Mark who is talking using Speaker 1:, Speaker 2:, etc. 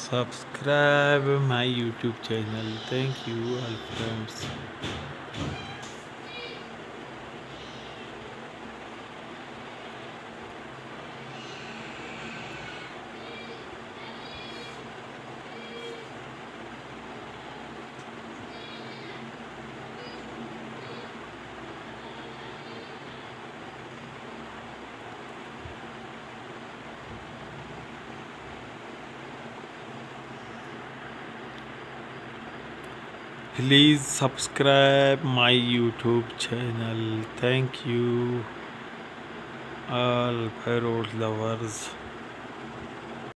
Speaker 1: subscribe my YouTube channel. Thank you all friends. Please subscribe my YouTube channel. Thank you all parrot lovers.